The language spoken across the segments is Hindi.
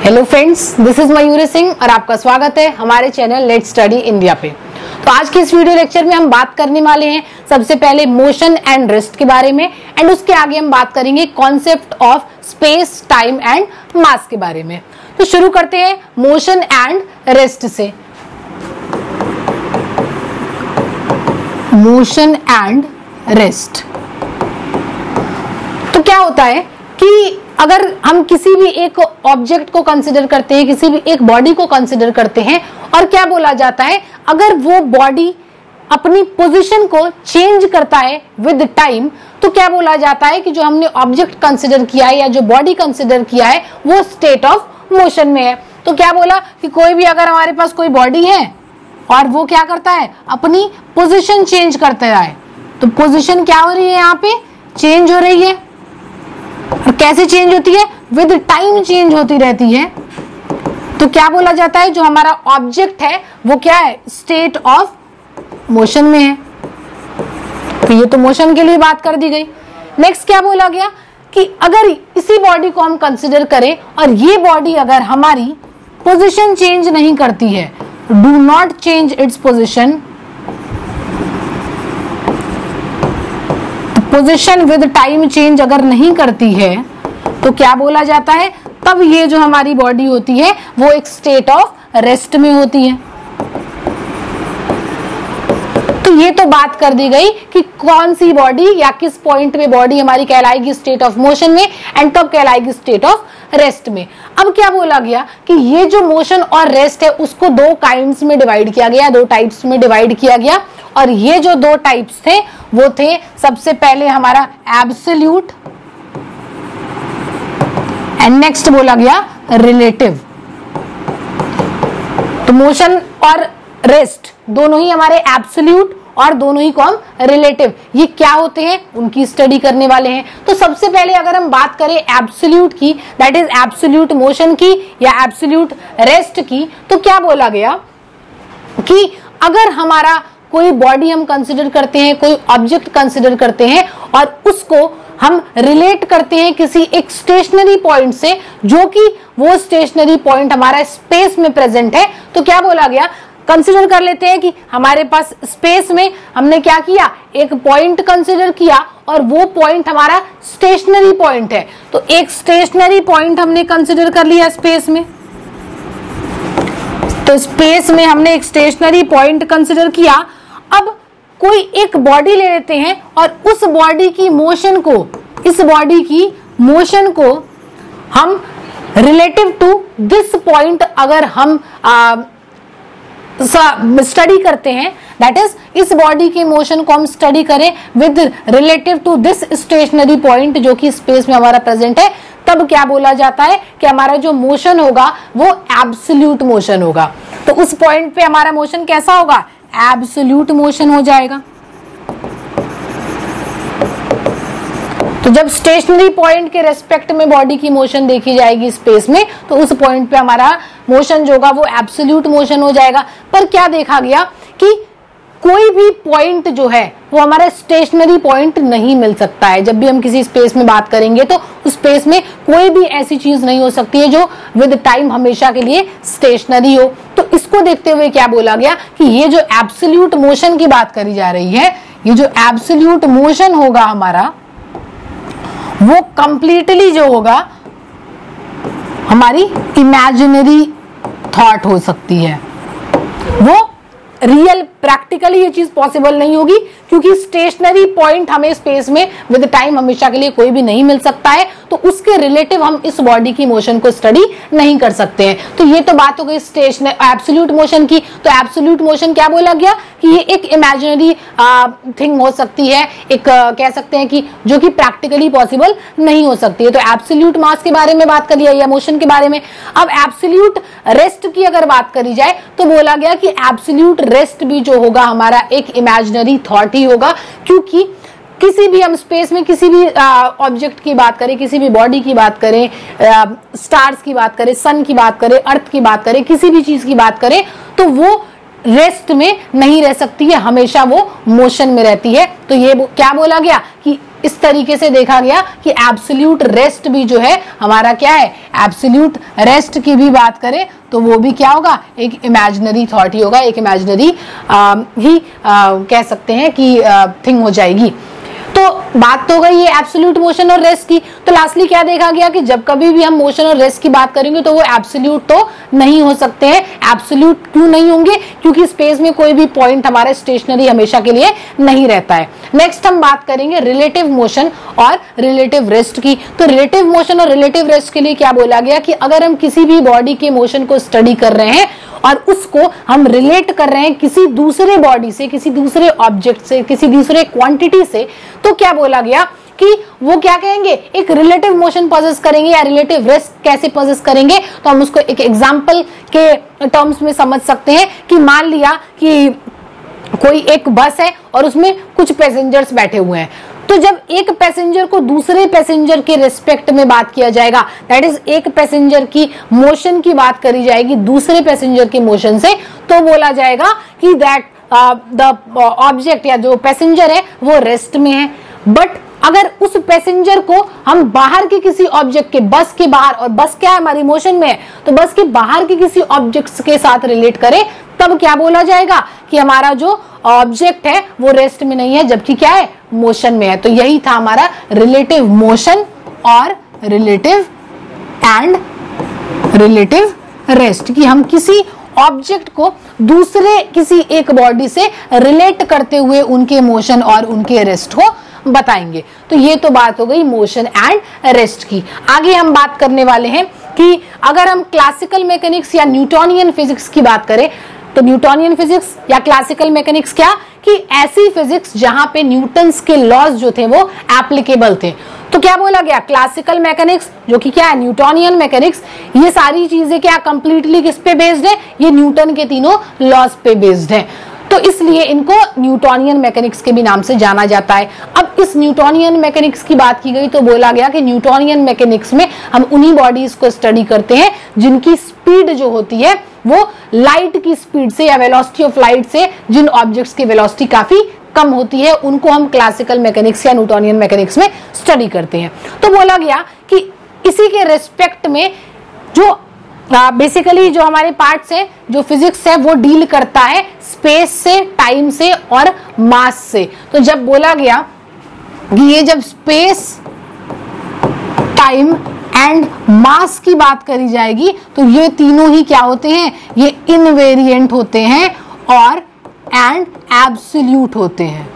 Hello friends, this is Mayuri Singh और आपका स्वागत है हमारे चैनल लेट्स स्टडी इंडिया पे। तो आज के इस वीडियो लेक्चर में हम बात करने वाले हैं सबसे पहले मोशन एंड रेस्ट के बारे में, एंड उसके आगे हम बात करेंगे concept of space, time and mass के बारे में। तो शुरू करते हैं मोशन एंड रेस्ट से। मोशन एंड रेस्ट तो क्या होता है कि अगर हम किसी भी एक ऑब्जेक्ट को कंसिडर करते हैं, किसी भी एक बॉडी को कंसिडर करते हैं, और क्या बोला जाता है, अगर वो बॉडी अपनी पोजीशन को चेंज करता है विद टाइम, तो क्या बोला जाता है कि जो हमने ऑब्जेक्ट कंसिडर किया है या जो बॉडी कंसिडर किया है वो स्टेट ऑफ मोशन में है। तो क्या बोला कि कोई भी अगर हमारे पास कोई बॉडी है और वो क्या करता है, अपनी पोजीशन चेंज करता है, तो पोजीशन क्या हो रही है, यहाँ पे चेंज हो रही है। और कैसे चेंज होती है, विद टाइम चेंज होती रहती है। तो क्या बोला जाता है, जो हमारा ऑब्जेक्ट है वो क्या है, स्टेट ऑफ मोशन में है। तो ये तो मोशन के लिए बात कर दी गई। नेक्स्ट क्या बोला गया कि अगर इसी बॉडी को हम कंसिडर करें और ये बॉडी अगर हमारी पोजीशन चेंज नहीं करती है, do not change its position, position with time change अगर नहीं करती है, तो क्या बोला जाता है, तब ये जो हमारी बॉडी होती है वो एक स्टेट ऑफ रेस्ट में होती है। तो ये तो बात कर दी गई कि कौन सी बॉडी या किस पॉइंट में बॉडी हमारी कहलाएगी स्टेट ऑफ मोशन में एंड कब कहलाएगी स्टेट ऑफ रेस्ट में। अब क्या बोला गया कि ये जो मोशन और रेस्ट है उसको दो काइंड्स में डिवाइड किया गया, दो टाइप्स में डिवाइड किया गया। और ये जो दो टाइप्स थे वो थे, सबसे पहले हमारा एब्सोल्यूट एंड नेक्स्ट बोला गया रिलेटिव। तो मोशन और रेस्ट दोनों ही हमारे एब्सोल्यूट और दोनों ही को हम रिलेटिव, ये क्या होते हैं उनकी स्टडी करने वाले हैं। तो सबसे पहले अगर हम बात करें एब्सोल्यूट की, दैट इज एब्सोल्यूट मोशन की या एब्सोल्यूट रेस्ट की, तो क्या बोला गया कि अगर हमारा कोई बॉडी हम कंसिडर करते हैं, कोई ऑब्जेक्ट कंसिडर करते हैं और उसको हम रिलेट करते हैं किसी एक स्टेशनरी पॉइंट से, जो कि वो स्टेशनरी पॉइंट हमारा स्पेस में प्रेजेंट है, तो क्या बोला गया, कंसिडर कर लेते हैं कि हमारे पास स्पेस में हमने क्या किया, एक पॉइंट कंसिडर किया और वो पॉइंट हमारा स्टेशनरी पॉइंट है। तो एक स्टेशनरी पॉइंट हमने कंसिडर कर लिया स्पेस में, तो स्पेस में हमने एक स्टेशनरी पॉइंट कंसिडर किया। अब कोई एक बॉडी ले लेते हैं और उस बॉडी की मोशन को, इस बॉडी की मोशन को हम रिलेटिव टू दिस पॉइंट अगर हम स्टडी करते हैं, दैट इज इस बॉडी की मोशन को हम स्टडी करें with relative to this stationary point जो कि स्पेस में हमारा प्रेजेंट है, तब क्या बोला जाता है कि हमारा जो मोशन होगा वो एब्सोल्यूट मोशन होगा। तो उस पॉइंट पे हमारा मोशन कैसा होगा, एब्सोल्यूट मोशन हो जाएगा। तो जब स्टेशनरी पॉइंट के रेस्पेक्ट में बॉडी की मोशन देखी जाएगी स्पेस में, तो उस पॉइंट पे हमारा मोशन जो होगा वो एब्सोल्यूट मोशन हो जाएगा। पर क्या देखा गया कि कोई भी पॉइंट जो है वो हमारा स्टेशनरी पॉइंट नहीं मिल सकता है। जब भी हम किसी स्पेस में बात करेंगे तो उस स्पेस में कोई भी ऐसी चीज नहीं हो सकती है जो विद टाइम हमेशा के लिए स्टेशनरी हो। तो इसको देखते हुए क्या बोला गया कि ये जो एब्सोल्यूट मोशन की बात करी जा रही है, ये जो एब्सोल्यूट मोशन होगा हमारा, वो कंप्लीटली जो होगा हमारी इमेजिनरी थॉट हो सकती है, वो रियल प्रैक्टिकली ये चीज पॉसिबल नहीं होगी, क्योंकि स्टेशनरी पॉइंट हमें स्पेस में विद टाइम हमेशा के लिए कोई भी नहीं मिल सकता है। तो उसके रिलेटिव हम इस बॉडी की मोशन को स्टडी नहीं कर सकते हैं। तो ये तो बात हो गई स्टेशनरी एब्सोल्यूट मोशन की। तो एब्सोल्यूट मोशन क्या बोला गया कि ये एक इमेजिनरी थिंग हो सकती है, एक कह सकते हैं कि जो कि प्रैक्टिकली पॉसिबल नहीं हो सकती है। तो एब्सोल्यूट मास के बारे में बात करी या मोशन के बारे में। अब एब्सोल्यूट रेस्ट की अगर बात करी जाए तो बोला गया कि एब्सोल्यूट रेस्ट भी जो होगा हमारा एक इमेजिनरी थॉट ही होगा, क्योंकि किसी भी हम स्पेस में किसी भी ऑब्जेक्ट की बात करें, किसी भी बॉडी की बात करें, स्टार्स की बात करें, सन की बात करें, अर्थ की बात करें, किसी भी चीज की बात करें, तो वो रेस्ट में नहीं रह सकती है, हमेशा वो मोशन में रहती है। तो ये क्या बोला गया कि इस तरीके से देखा गया कि एब्सोल्यूट रेस्ट भी जो है हमारा क्या है, एब्सोल्यूट रेस्ट की भी बात करें तो वो भी क्या होगा, एक इमेजिनरी थॉट ही होगा, एक इमेजिनरी ही कह सकते हैं कि थिंग हो जाएगी। तो बात तो गई ये एब्सोल्यूट मोशन और रेस्ट की। तो लास्टली क्या देखा गया कि जब कभी भी हम मोशन और रेस्ट की बात करेंगे तो वो एब्सोल्यूट तो नहीं हो सकते हैं। एब्सोल्यूट क्यों नहीं होंगे, क्योंकि स्पेस में कोई भी पॉइंट हमारा स्टेशनरी हमेशा के लिए नहीं रहता है। नेक्स्ट हम बात करेंगे रिलेटिव मोशन और रिलेटिव रेस्ट की। तो रिलेटिव मोशन और रिलेटिव रेस्ट के लिए क्या बोला गया कि अगर हम किसी भी बॉडी के मोशन को स्टडी कर रहे हैं और उसको हम रिलेट कर रहे हैं किसी दूसरे बॉडी से, किसी दूसरे ऑब्जेक्ट से, किसी दूसरे क्वांटिटी से, तो क्या बोला गया कि वो क्या कहेंगे, एक रिलेटिव मोशन पॉजेस करेंगे या रिलेटिव रेस्ट कैसे पॉजेस करेंगे। तो हम उसको एक एग्जांपल के टर्म्स में समझ सकते हैं कि मान लिया कि कोई एक बस है और उसमें कुछ पैसेंजर्स बैठे हुए हैं। तो जब एक पैसेंजर को दूसरे पैसेंजर के रिस्पेक्ट में बात किया जाएगा, दैट इज एक पैसेंजर की मोशन की बात करी जाएगी दूसरे पैसेंजर के मोशन से, तो बोला जाएगा कि दैट द ऑब्जेक्ट या जो पैसेंजर है वो रेस्ट में है। बट अगर उस पैसेंजर को हम बाहर के किसी ऑब्जेक्ट के, बस के बाहर, और बस क्या है हमारी मोशन में है, तो बस के बाहर के किसी ऑब्जेक्ट के साथ रिलेट करें, तब क्या बोला जाएगा कि हमारा जो ऑब्जेक्ट है वो रेस्ट में नहीं है जबकि क्या है, मोशन में है। तो यही था हमारा रिलेटिव मोशन और रिलेटिव एंड रिलेटिव रेस्ट, कि हम किसी ऑब्जेक्ट को दूसरे किसी एक बॉडी से रिलेट करते हुए उनके मोशन और उनके रेस्ट को बताएंगे। तो ये तो बात हो गई मोशन एंड रेस्ट की। आगे हम बात करने वाले हैं कि अगर हम क्लासिकल मैकेनिक्स या न्यूटोनियन फिजिक्स की बात करें, तो न्यूटोनियन फिजिक्स या क्लासिकल मैकेनिक्स क्या, कि ऐसी फिजिक्स जहां पे न्यूटन्स के लॉज जो थे वो एप्लीकेबल थे। तो क्या बोला गया, क्लासिकल मैकेनिक्स जो कि क्या है, न्यूटोनियन मैकेनिक्स, ये सारी चीजें क्या कंप्लीटली किस पे बेस्ड है, ये न्यूटन के तीनों लॉज पे बेस्ड है। तो इसलिए इनको न्यूटोनियन मैकेनिक्स के भी नाम से जाना जाता है। अब इस न्यूटोनियन मैकेनिक्स की बात की गई तो बोला गया कि न्यूटोनियन मैकेनिक्स में हम उन्हीं बॉडीज को स्टडी करते हैं जिनकी स्पीड जो होती है वो लाइट की स्पीड से या वेलोसिटी ऑफ लाइट से, जिन ऑब्जेक्ट्स की वेलोसिटी काफी कम होती है, उनको हम क्लासिकल मैकेनिक्स या न्यूटोनियन मैकेनिक्स में स्टडी करते हैं। तो बोला गया कि इसी के रेस्पेक्ट में जो बेसिकली जो हमारे पार्ट्स हैं, जो फिजिक्स है वो डील करता है स्पेस से, टाइम से और मास से। तो जब बोला गया कि ये जब स्पेस, टाइम एंड मास की बात करी जाएगी तो ये तीनों ही क्या होते हैं, ये इनवेरिएंट होते हैं और एंड एब्सोल्यूट होते हैं।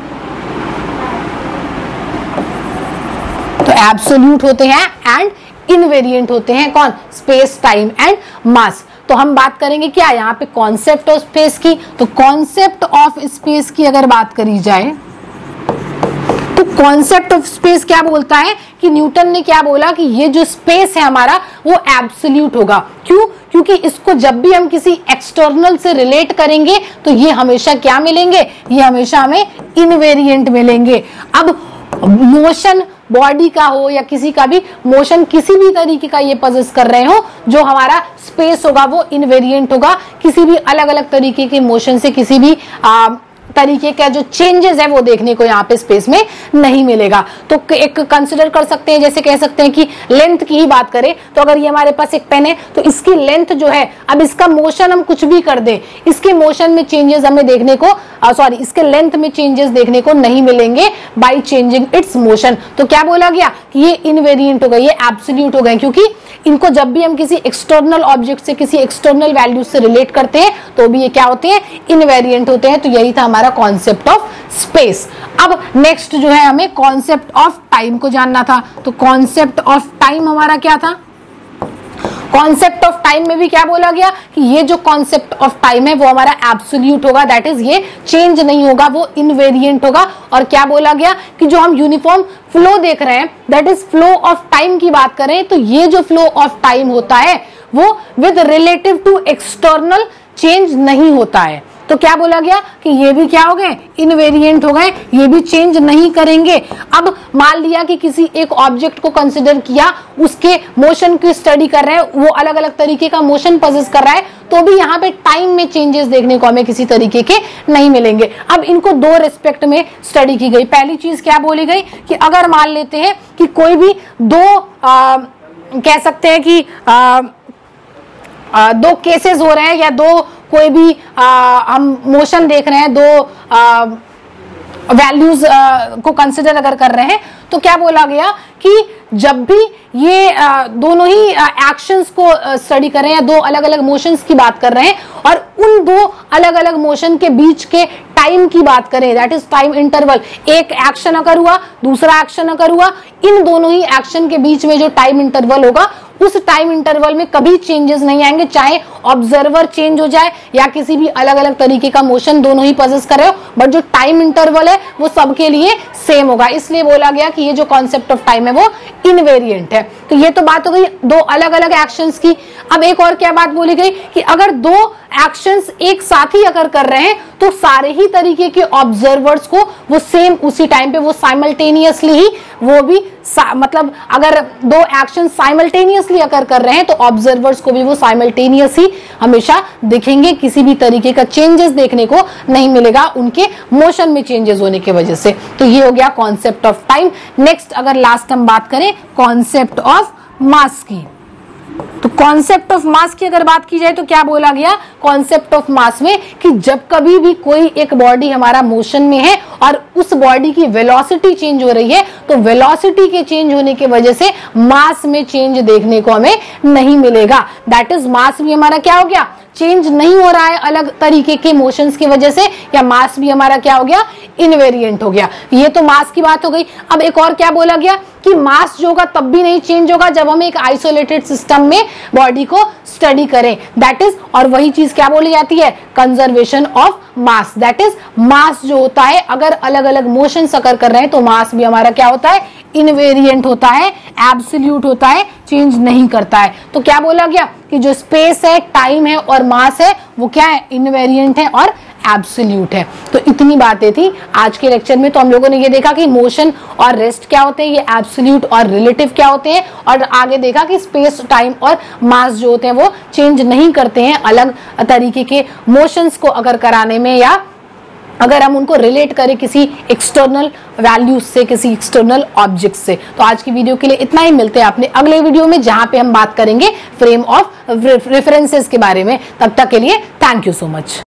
तो एब्सोल्यूट होते हैं एंड इनवेरिएंट होते हैं, कौन, स्पेस, टाइम एंड मास। तो हम बात करेंगे क्या यहाँ पे कॉन्सेप्ट ऑफ स्पेस की। तो कॉन्सेप्ट ऑफ स्पेस की अगर बात करी जाए तो कॉन्सेप्ट ऑफ स्पेस क्या बोलता है कि न्यूटन ने क्या बोला कि ये जो स्पेस है हमारा वो एब्सोल्यूट होगा। क्यों, क्योंकि इसको जब भी हम किसी एक्सटर्नल से रिलेट करेंगे तो ये हमेशा क्या मिलेंगे, ये हमेशा हमें इनवेरिएंट मिलेंगे। अब मोशन बॉडी का हो या किसी का भी मोशन किसी भी तरीके का ये पजेस कर रहे हो, जो हमारा स्पेस होगा वो इनवेरिएंट होगा। किसी भी अलग अलग तरीके के मोशन से किसी भी तरीके का जो चेंजेस है वो देखने को यहाँ पे स्पेस में नहीं मिलेगा। तो एक कंसिडर कर सकते हैं, जैसे कह सकते हैं कि लेंथ की ही बात करें तो अगर ये हमारे पास एक पेन है तो इसकी लेंथ जो है, अब इसका मोशन हम कुछ भी कर दें, इसके मोशन में चेंजेस हमें देखने को इसके लेंथ में चेंजेस देखने को नहीं मिलेंगे बाई चेंजिंग इट्स मोशन। तो क्या बोला गया कि ये इनवेरिएंट हो गए, ये एब्सोल्यूट हो गए, क्योंकि इनको जब भी हम किसी एक्सटर्नल ऑब्जेक्ट से, किसी एक्सटर्नल वैल्यू से रिलेट करते हैं तो भी ये क्या होते हैं, इनवेरिएंट होते हैं। तो यही था हमारा कॉन्सेप्ट ऑफ स्पेस। अब नेक्स्ट जो है हमें कॉन्सेप्ट ऑफ टाइम को जानना था। तो कॉन्सेप्ट ऑफ टाइम हमारा क्या था, कॉन्सेप्ट ऑफ टाइम में भी क्या बोला गया कि ये जो कॉन्सेप्ट ऑफ टाइम है वो हमारा एब्सोल्यूट होगा, दैट इज ये चेंज नहीं होगा, वो इनवेरिएंट होगा। और क्या बोला गया कि जो हम यूनिफॉर्म फ्लो देख रहे हैं, that is flow of time की बात करें तो ये जो फ्लो ऑफ टाइम होता है वो with relative to external change नहीं होता है। तो क्या बोला गया कि ये भी क्या हो गए, इनवेरिएंट हो गए, ये भी चेंज नहीं करेंगे। अब मान लिया कि किसी एक ऑब्जेक्ट को कंसिडर किया, उसके मोशन की स्टडी कर रहे हैं, वो अलग अलग तरीके का मोशन पजेस कर रहा है, तो भी यहाँ पे टाइम में चेंजेस देखने को हमें किसी तरीके के नहीं मिलेंगे। अब इनको दो रेस्पेक्ट में स्टडी की गई। पहली चीज क्या बोली गई कि अगर मान लेते हैं कि कोई भी दो कह सकते हैं कि दो केसेस हो रहे हैं या दो कोई भी हम मोशन देख रहे हैं, दो वैल्यूज को कंसिडर अगर कर रहे हैं, तो क्या बोला गया कि जब भी ये दोनों ही एक्शंस को स्टडी कर रहे हैं, दो अलग अलग मोशंस की बात कर रहे हैं और उन दो अलग अलग मोशन के बीच के टाइम की बात करें, दैट इज टाइम इंटरवल, एक एक्शन अगर हुआ, दूसरा एक्शन अगर हुआ, इन दोनों ही एक्शन के बीच में जो टाइम इंटरवल होगा, उस टाइम इंटरवल में कभी चेंजेस नहीं आएंगे, चाहे ऑब्जर्वर चेंज हो जाए या किसी भी अलग अलग तरीके का मोशन दोनों ही पजेस कर रहे हो, बट जो टाइम इंटरवल है वो सबके लिए सेम होगा। इसलिए बोला गया कि ये जो कॉन्सेप्ट ऑफ टाइम है वो इनवेरिएंट है। तो ये तो बात हो गई दो अलग अलग एक्शंस की। अब एक और क्या बात बोली गई कि अगर दो एक्शंस एक साथ ही अगर कर रहे हैं तो सारे ही तरीके के ऑब्जर्वर्स को वो सेम उसी टाइम पे वो साइमल्टेनियसली ही वो भी मतलब अगर दो एक्शन साइमल्टेनियसली अगर कर रहे हैं तो ऑब्जर्वर्स को भी वो साइमल्टेनियस ही हमेशा दिखेंगे, किसी भी तरीके का चेंजेस देखने को नहीं मिलेगा उनके मोशन में चेंजेस होने की वजह से। तो ये हो गया कॉन्सेप्ट ऑफ टाइम। नेक्स्ट अगर लास्ट हम बात करें कॉन्सेप्ट ऑफ मास की, तो कॉन्सेप्ट ऑफ मास की अगर बात की जाए तो क्या बोला गया कॉन्सेप्ट ऑफ मास में कि जब कभी भी कोई एक बॉडी हमारा मोशन में है और उस बॉडी की वेलोसिटी चेंज हो रही है, तो वेलोसिटी के चेंज होने की वजह से मास में चेंज देखने को हमें नहीं मिलेगा। दैट इज मास भी हमारा क्या हो गया, चेंज नहीं हो रहा है अलग तरीके के मोशंस की वजह से, या मास भी हमारा क्या हो गया, इनवेरिएंट हो गया। ये तो मास की बात हो गई। अब एक और क्या बोला गया कि मास जो होगा तब भी नहीं चेंज होगा जब हम एक आइसोलेटेड सिस्टम में बॉडी को स्टडी करें, दैट इज, और वही चीज क्या बोली जाती है, conservation of mass. That is mass जो होता है अगर अलग अलग मोशंस अगर कर रहे हैं तो मास भी हमारा क्या होता है, इनवेरिएंट होता है, एब्सोल्यूट होता है, चेंज नहीं करता है। तो क्या बोला गया कि जो स्पेस है, टाइम है और मास है वो क्या है, इनवेरिएंट है और एब्सोल्यूट है। तो इतनी बातें थी आज के लेक्चर में। तो हम लोगों ने ये देखा कि मोशन और रेस्ट क्या होते हैं, ये एब्सोल्यूट और रिलेटिव क्या होते हैं, और आगे देखा कि स्पेस, टाइम और मास जो होते हैं वो चेंज नहीं करते हैं अलग तरीके के मोशंस को अगर कराने में, या अगर हम उनको रिलेट करें किसी एक्सटर्नल वैल्यूज से, किसी एक्सटर्नल ऑब्जेक्ट से। तो आज की वीडियो के लिए इतना ही। मिलते हैं अपने अगले वीडियो में जहां पे हम बात करेंगे फ्रेम ऑफ रेफरेंसेस के बारे में। तब तक के लिए थैंक यू सो मच।